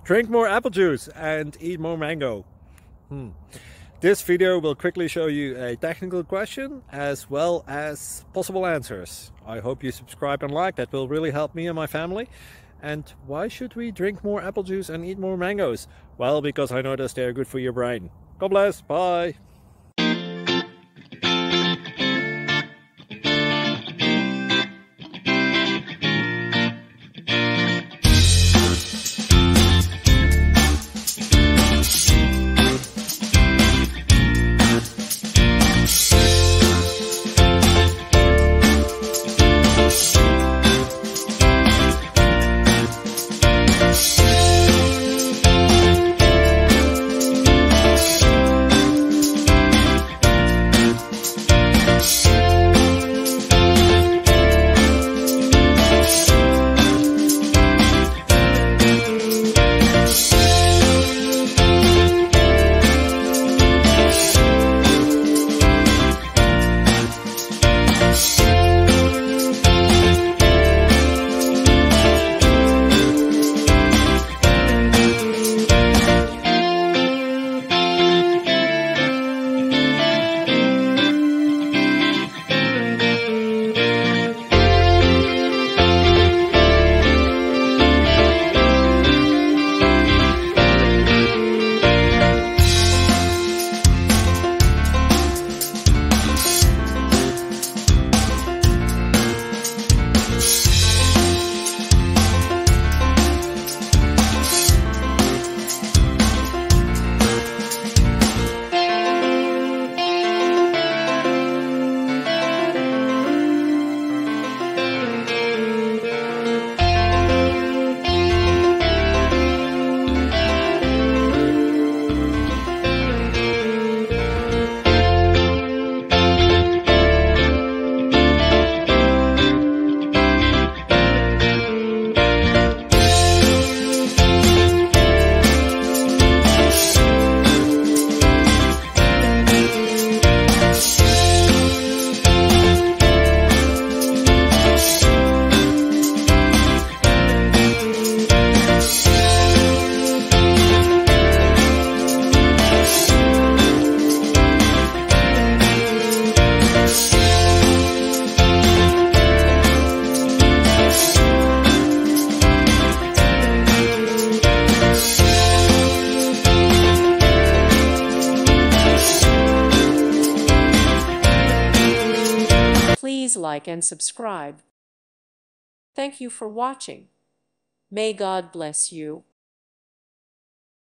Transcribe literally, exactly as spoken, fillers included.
Drink more apple juice and eat more mango. Hmm. This video will quickly show you a technical question as well as possible answers. I hope you subscribe and like, that will really help me and my family. And why should we drink more apple juice and eat more mangoes? Well, because I noticed they're good for your brain. God bless, bye! Please like and subscribe. Thank you for watching. May God bless you.